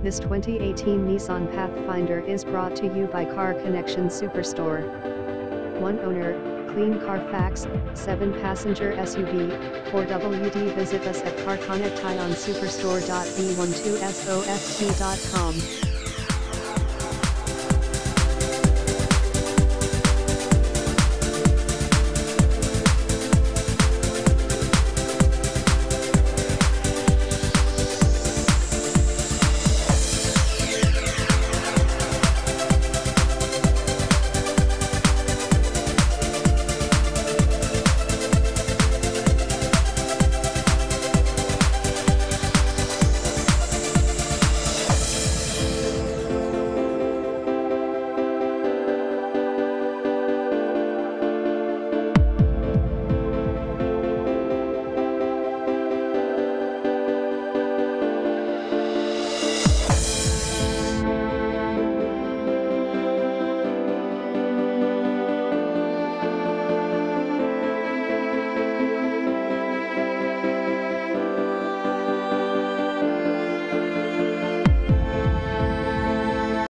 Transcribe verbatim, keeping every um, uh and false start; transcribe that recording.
This twenty eighteen Nissan Pathfinder is brought to you by Car Connection Superstore. One owner, clean Carfax, seven passenger S U V, four W D. Visit us at car connect on superstore dot b one two soft dot com.